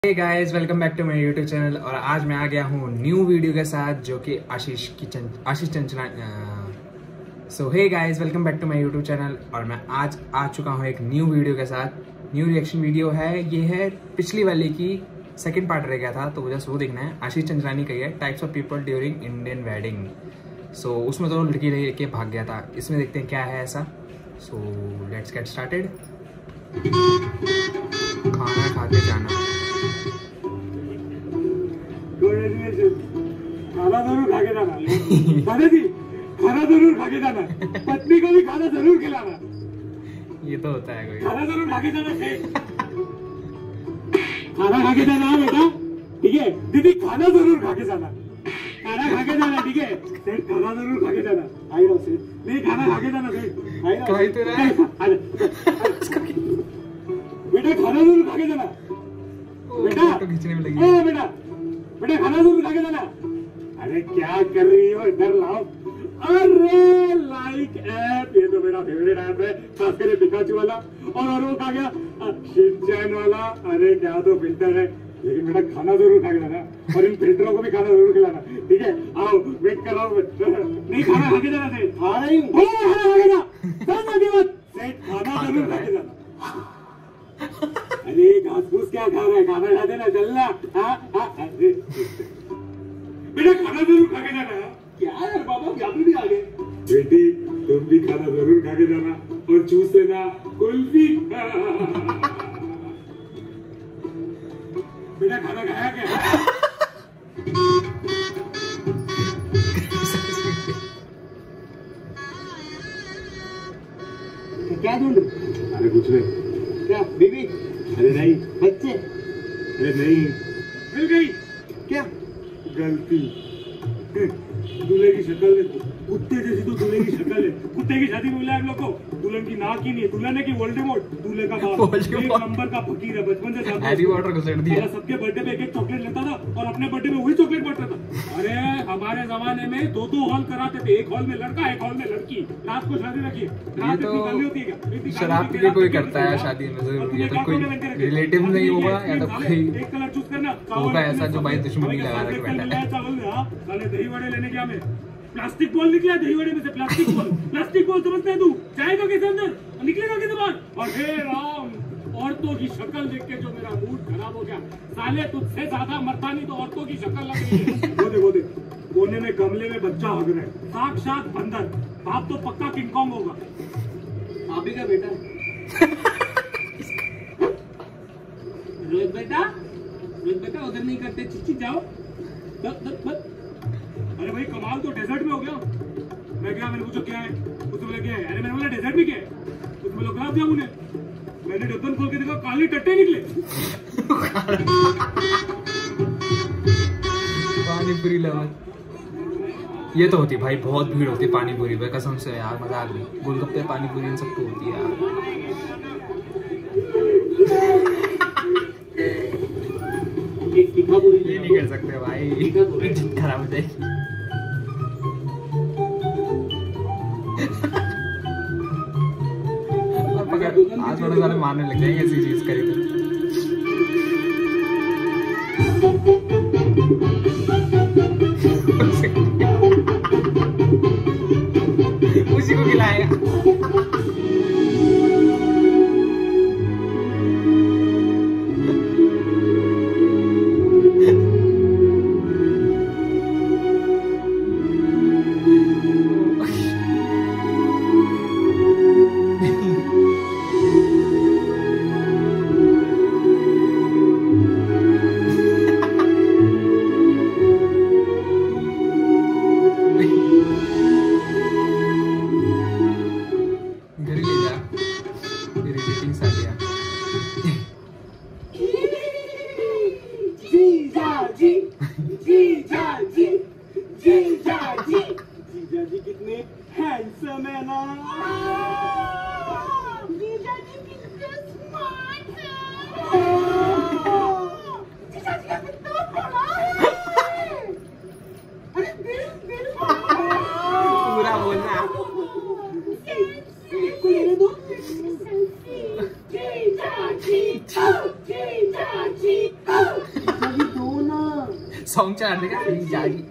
Hey guys, welcome back to my YouTube channel. और आज मैं आ गया हूँ न्यू वीडियो के साथ जो कि Ashish Chanchala. So hey guys, welcome back to my YouTube channel. और मैं आज आ चुका हूँ एक न्यू वीडियो के साथ। न्यू रिएक्शन वीडियो है। ये है पिछली वाले की सेकंड पार्ट रह गया था, तो मुझे वो देखना है। आशीष चंचलानी का है types of people during Indian wedding. So उसमें तो लड़की लेके भाग गया था। इसमें देखते हैं क्या है ऐसा। So let's get started. खाना खा के जाना। खाना जरूर खा के जाना। दादाजी, खाना जरूर खा के जाना। पत्नी को भी खाना जरूर खिलाना। ये तो होता है कोई। खाना जरूर खा के जाना। खाना खा के जाना बेटा, ठीक है। दीदी खाना जरूर खा के जाना। खाना खा के जाना, ठीक है। सेठ खाना जरूर खा के जाना। आई रहो सेठ। नहीं, खाना खा के जाना सेठ। आई रहो। तो रहा है। बेटा खाना जरूर खा के जाना। बेटा तो खींचने में लगी। बेटा बेटा खाना जरूर खा के जाना। अरे क्या कर रही हो, इधर लाओ। अरे लाइक ऐप, ये तो मेरा फेवरेट ऐप है, खास करके पिकाचू वाला। और वो खा गया शिनचैन वाला। अरे क्या तो फिल्टर है, लेकिन बेटा खाना जरूर खा के जाना। और इन फिल्टरों को भी खाना जरूर खिलाना, ठीक है। आओ वेट कर रहा हूँ। नहीं, खाना खा के जाना सेठ। खा रही हूँ। खाना खा के जाना सेठ। खाना जरूर खा के जाना। अरे घास फूस क्या खा रहा है, खाना खा देना, चलना। बेटा खाना जरूर खा के जाना। क्या यार बाबा, क्या भी आ गए। बेटी तुम भी खाना जरूर खा के जाना और चूस लेना कुल्फी। बेटा खाना खाया क्या? क्या ढूंढ? अरे कुछ नहीं। क्या बीबी? अरे नहीं। बच्चे? अरे नहीं। मिल गई। क्या? गलती। दूल्हे की शक्ल देखो, कुत्ते जैसी तो दूल्हे की शक्ल है। कुत्ते की शादी में मिला हम लोग को। दुल्हन की नाक ही नहीं है, दुल्हन ने की वोल्डेमॉर्ट। दूल्हे का बाप एक नंबर का फकीर है। बचपन से हैरी पॉटर को सेट दिया। सबके बर्थडे पे एक चॉकलेट लेता था और अपने बर्थडे में वही चॉकलेट बांटता था। अरे हमारे जमाने में दो हॉल कराते थे, एक हॉल में लड़का, एक हॉल में लड़की। रात को शादी रखी। रात को निकालनी होती है क्या? शराब पी के कोई करता है शादी में जरूर। ये तो कोई रिलेटिव नहीं होगा या तो कोई एक कलर चूज करना होगा ऐसा जो भाई दुश्मनी लगा के बैठा है। चावल दही वड़े लेने क्या में प्लास्टिक बॉल निकला दही वड़े में से। प्लास्टिक बॉल समझते हैं तू? जाएगा कैसे अंदर, निकलेगा कैसे बाहर? और हे राम, औरतों की शक्ल देख के जो मेरा मूड खराब हो गया। साले तुझसे ज्यादा मरता नहीं तो औरतों की शक्ल लग रही है। वो देख कोने में गमले में बच्चा हग रहा है, साक्षात बंदर। बाप तो पक्का किंग कॉन्ग होगा। आप ही का बेटा रोहित बेटा उधर नहीं करते, चिच्ची जाओ। अरे भाई कमाल तो डेजर्ट में हो गया। मैं क्या, मैंने पूछा क्या है, उसने बोला क्या है। अरे मैंने बोला डेजर्ट में क्या है, उसने बोला गुलाब जामुन है। मैंने ढक्कन खोल के देखा, काले टट्टे निकले। पानी पूरी लेवल। ये तो होती भाई, बहुत भीड़ होती है पानी पूरी पे, कसम से यार, मजाक नहीं। गोलगप्पे पानी पूरी इन सबको होती है यार। ये नहीं कर सकते भाई, खराब हो जाएगी। आज थोड़े सारे मारने लग जाएंगे ऐसी चीज करी तो उसी को खिलाएगा। जीजाजी कितने हैंडसम है ना। जीजाजी कितने स्मार्ट है। जीजाजी का कितना बड़ा है। अरे दिल पूरा बोलना। लेने दो। जीजाजी जीजाजी सॉन्ग चला देगा जागी।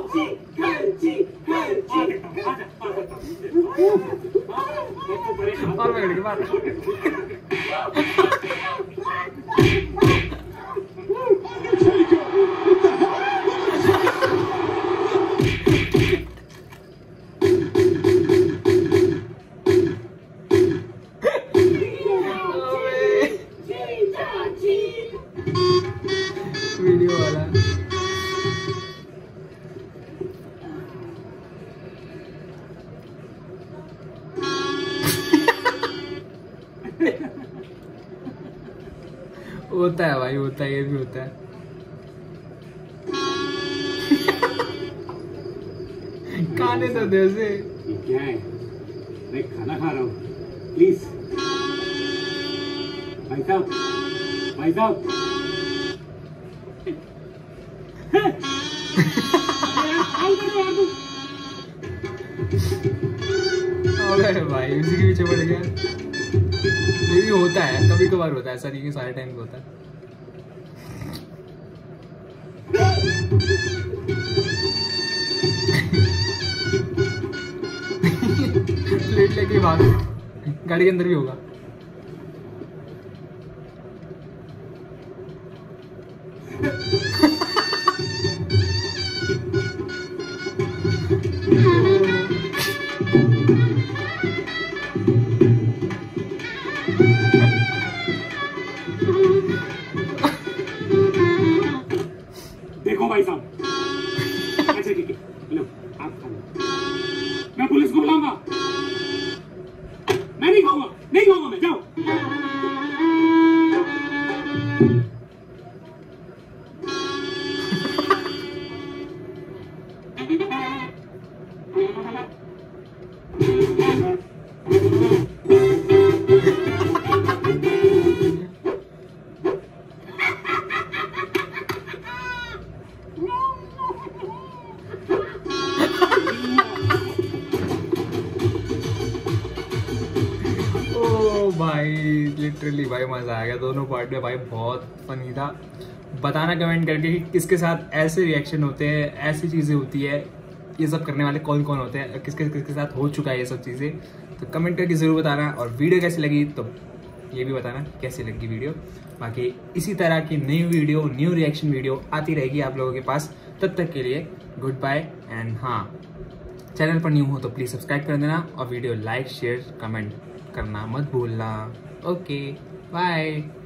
और पकड़ के मार। वीडियो वाला होता है भाई, होता है, ये भी होता है। खाने तो दे उसे। क्या है? मैं खाना खा रहा हूँ, प्लीज। भाई साहब, भाई साहब। अरे भाई उसी के पीछे पड़ गया। ये भी होता है, कभी कभार होता है, ऐसा नहीं कि सारे टाइम होता है। प्लेट लेके भाग, गाड़ी के अंदर भी होगा। देखो भाई साहब, अच्छा ठीक है, लो आप खा लो। मैं पुलिस को बुलाऊंगा। मैं नहीं खाऊंगा, नहीं खाऊंगा मैं, जाओ। भाई लिटरली भाई मजा आ गया दोनों पार्ट में भाई, बहुत फनी था। बताना कमेंट करके कि किसके साथ ऐसे रिएक्शन होते हैं, ऐसी चीज़ें होती है, ये सब करने वाले कौन कौन होते हैं, किसके किसके साथ हो चुका है ये सब चीज़ें। तो कमेंट करके ज़रूर बताना, और वीडियो कैसी लगी तो ये भी बताना कैसी लगी वीडियो। बाकी इसी तरह की नई वीडियो, न्यू रिएक्शन वीडियो आती रहेगी आप लोगों के पास। तब तक के लिए गुड बाय। एंड हाँ, चैनल पर न्यू हो तो प्लीज़ सब्सक्राइब कर देना, और वीडियो लाइक शेयर कमेंट करना मत भूलना। Okay bye.